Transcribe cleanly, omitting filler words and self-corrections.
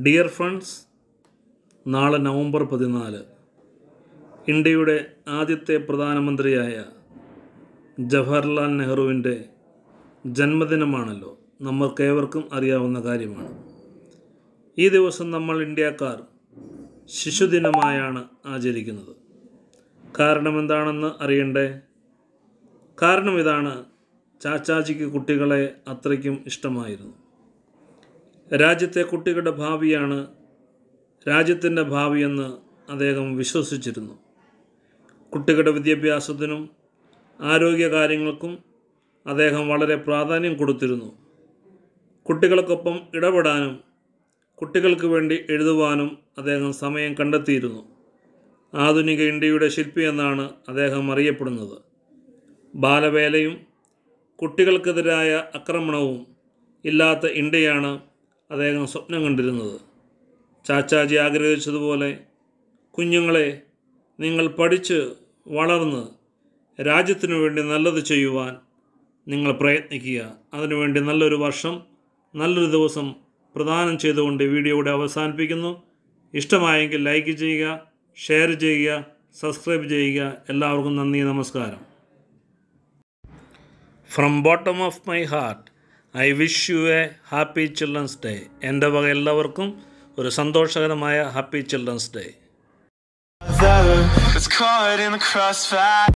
Dear friends, നാളെ November 14 ഇന്ത്യയുടെ ആദ്യത്തെ പ്രധാനമന്ത്രിയായ ജവഹർലാൽ നെഹ്റുവിൻ്റെ ജന്മദിനമാണല്ലോ. നമ്മൾക്കേവർക്കും അറിയാവുന്ന കാര്യമാണ്. ഈ ദിവസം നമ്മൾ ഇന്ത്യക്കാർ ശിശുദിനമായാണ് ആചരിക്കുന്നത്. കാരണം എന്താണെന്ന് അറിയണ്ടേ? കാരണം ഇതാണ്: ചാച്ചാജിക്ക് കുട്ടികളെ അത്രയ്ക്കും ഇഷ്ടമായിരുന്നു. രാജ്യത്തെ കുട്ടികളുടെ ഭാവിയാണ് രാജ്യത്തിൻ്റെ ഭാവിയെന്ന് അദ്ദേഹം വിശ്വസിച്ചിരുന്നു. കുട്ടികളുടെ വിദ്യാഭ്യാസത്തിനും ആരോഗ്യകാര്യങ്ങൾക്കും അദ്ദേഹം വളരെ പ്രാധാന്യം കൊടുത്തിരുന്നു. കുട്ടികൾക്കൊപ്പം ഇടപെടാനും കുട്ടികൾക്ക് വേണ്ടി എഴുതുവാനും അദ്ദേഹം സമയം കണ്ടെത്തിയിരുന്നു. ആധുനിക ഇന്ത്യയുടെ ശില്പി എന്നാണ് അദ്ദേഹം അറിയപ്പെടുന്നത്. ബാലവേലയും കുട്ടികൾക്കെതിരായ ആക്രമണവും ഇല്ലാത്ത ഇന്ത്യയാണ് അദ്ദേഹം സ്വപ്നം കണ്ടിരുന്നത്. ചാച്ചാജി ആഗ്രഹിച്ചതുപോലെ, കുഞ്ഞുങ്ങളെ, നിങ്ങൾ പഠിച്ച് വളർന്ന് രാജ്യത്തിനു വേണ്ടി നല്ലത് ചെയ്യുവാൻ നിങ്ങൾ പ്രയത്നിക്കുക. അതിനുവേണ്ടി നല്ലൊരു വർഷം, നല്ലൊരു ദിവസം പ്രദാനം ചെയ്തുകൊണ്ട് വീഡിയോ ഇവിടെ അവസാനിപ്പിക്കുന്നു. ഇഷ്ടമായെങ്കിൽ ലൈക്ക് ചെയ്യുക, ഷെയർ ചെയ്യുക, സബ്സ്ക്രൈബ് ചെയ്യുക. എല്ലാവർക്കും നന്ദി, നമസ്കാരം. From bottom of my heart I wish you a happy children's day. എൻ്റെ വക എല്ലാവർക്കും ഒരു സന്തോഷകരമായ ഹാപ്പി ചിൽഡ്രൻസ് ഡേ.